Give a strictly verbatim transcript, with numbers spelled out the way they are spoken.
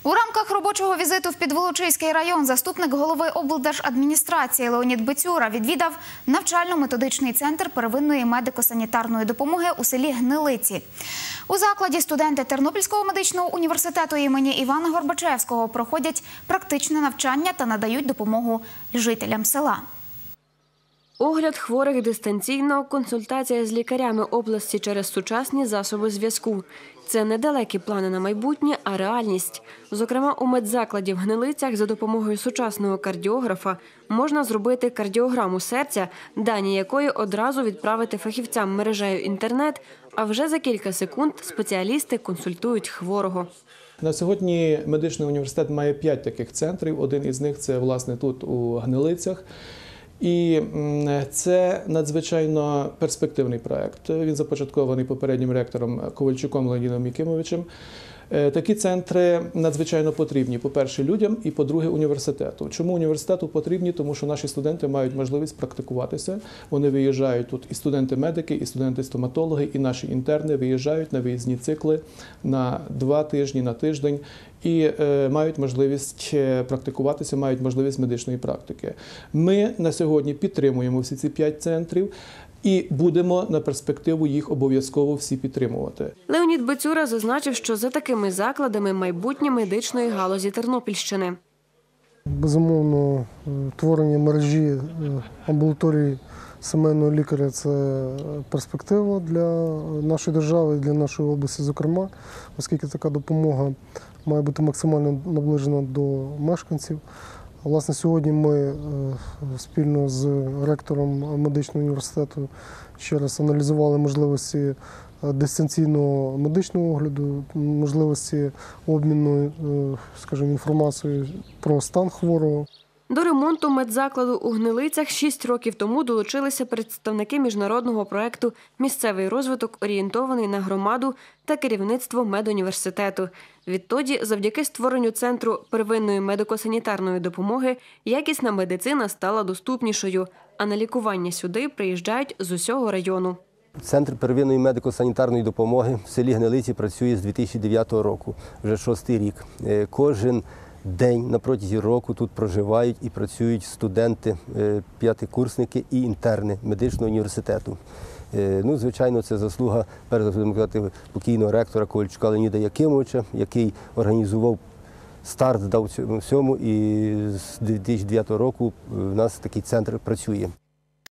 У рамках робочого візиту в Підволочиський район заступник голови облдержадміністрації Леонід Бицюра відвідав навчально-методичний центр первинної медико-санітарної допомоги у селі Гнилиці. У закладі студенти Тернопільського медичного університету імені Івана Горбачевського проходять практичне навчання та надають допомогу жителям села. Огляд хворих дистанційно, консультація з лікарями області через сучасні засоби зв'язку. Це не далекі плани на майбутнє, а реальність. Зокрема, у медзакладі в Гнилицях за допомогою сучасного кардіографа можна зробити кардіограму серця, дані якої одразу відправити фахівцям мережею інтернет, а вже за кілька секунд спеціалісти консультують хворого. На сьогодні медичний університет має п'ять таких центрів. Один із них – це, власне, тут у Гнилицях. І це надзвичайно перспективний проєкт. Він започаткований попереднім ректором Ковальчуком Леонідом Якимовичем. Такі центри надзвичайно потрібні, по-перше, людям і, по-друге, університету. Чому університету потрібні? Тому що наші студенти мають можливість практикуватися. Вони виїжджають тут, і студенти-медики, і студенти-стоматологи, і наші інтерни виїжджають на виїзні цикли на два тижні, на тиждень. І е, мають можливість практикуватися, мають можливість медичної практики. Ми на сьогодні підтримуємо всі ці п'ять центрів і будемо на перспективу їх обов'язково всі підтримувати. Леонід Бицюра зазначив, що за такими закладами майбутнє медичної галузі Тернопільщини. Безумовно, творення мережі амбулаторії сімейного лікаря – це перспектива для нашої держави і для нашої області, зокрема, оскільки така допомога має бути максимально наближена до мешканців. Власне, сьогодні ми спільно з ректором медичного університету ще раз аналізували можливості дистанційного медичного огляду, можливості обміну, скажімо, інформацією про стан хворого. До ремонту медзакладу у Гнилицях шість років тому долучилися представники міжнародного проєкту «Місцевий розвиток, орієнтований на громаду» та керівництво медуніверситету. Відтоді, завдяки створенню Центру первинної медико-санітарної допомоги, якісна медицина стала доступнішою, а на лікування сюди приїжджають з усього району. Центр первинної медико-санітарної допомоги в селі Гнилиці працює з дві тисячі дев'ятого року, вже шостий рік. Кожен день на протязі року тут проживають і працюють студенти, п'ятикурсники і інтерни медичного університету. Ну, звичайно, це заслуга, перш за все, покійного ректора Ковальчука Леоніда Якимовича, який організував старт, дав всьому, і з дві тисячі дев'ятого року в нас такий центр працює.